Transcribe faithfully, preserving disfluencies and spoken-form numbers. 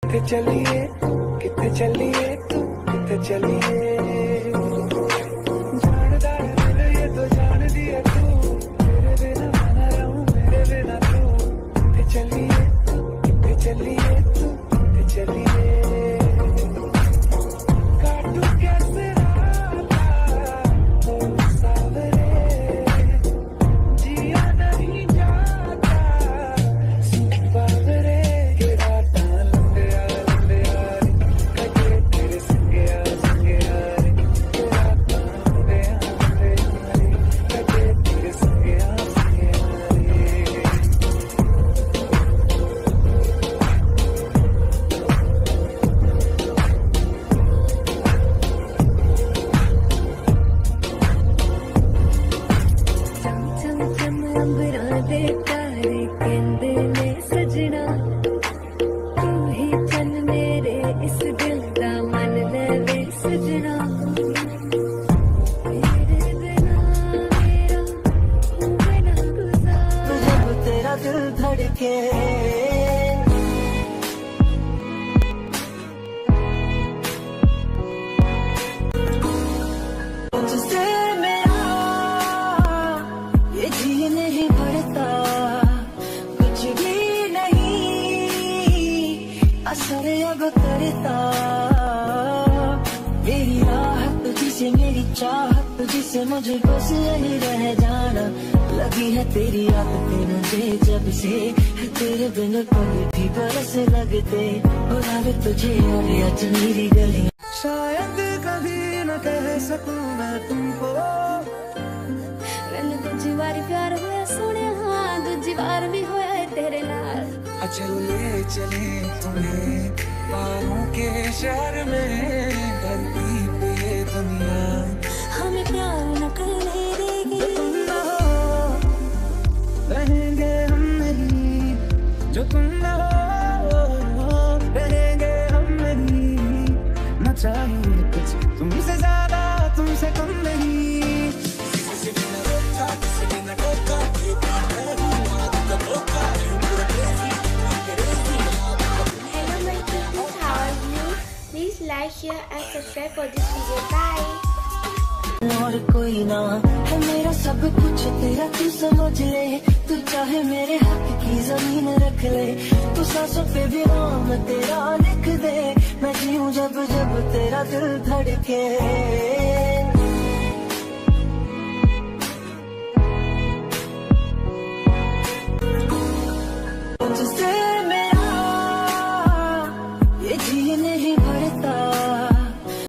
किथे चलिए किथे चलिए तू किथे चलिए जानदार दिल ये तो जान दिया तू मेरे बिना मैं ना रहूं मेरे बिना तू किथे चलिए किथे चलिए तू किथे चलिए काटू कैसे राता ओ सावरे जिया नहीं जाता सुपावरे के राता लंबे आ लंबे आ रे कटे तेरे संगे आ संगे आ रे के राता लंबे आ लंबे आ रे कटे तेरे संगे आ संगे आ रे चम चम चम अंबरां दे तारे कहंदे ने सजना तू ही चन मेरे इस दिल दा मन ले वे सजना तेरे बिना मेरा होवे ना गुजारा जब तेरा दिल धड़के तुझसे मेरा ये जी नहीं भरता कुछ भी नहीं असर अब करता मेरी राहत तुझसे मेरी चाहत तुझसे मुझे बस यही रह जाना लगी है तेरी आदतें मुझे जब से तेरे बिन पल भी बरस लगते बुलावे तुझे और आज मेरी गली शायद कभी न कह सकूं मैं तुमको मैनू दूजी वारी प्यार होया सोने हाँ दूजी बार भी होया है तेरे नाल चलो ले चले तुम्हें बाहों के शहर में धरती पे ये दुनिया हमें प्यार न करने देगी तुम न हो रहेंगे हम नहीं जो तुम न हो रहेंगे हम नहीं न चाहिए कुछ तुमसे ज्यादा तुमसे कम नहीं किसी भी न रोका किसी भी न टोका ये प्यार है हुआ तो धोखा यूं पूरा crazy Hello my cuties, how are you? Please like, share and subscribe for this video. Bye. और कोई ना है मेरा सब कुछ तेरा तू समझ ले तू चाहे मेरे हक की जमीन रख ले तू सांसों पे भी नाम तेरा लिख दे मैं जीऊं जब जब तेरा दिल धड़के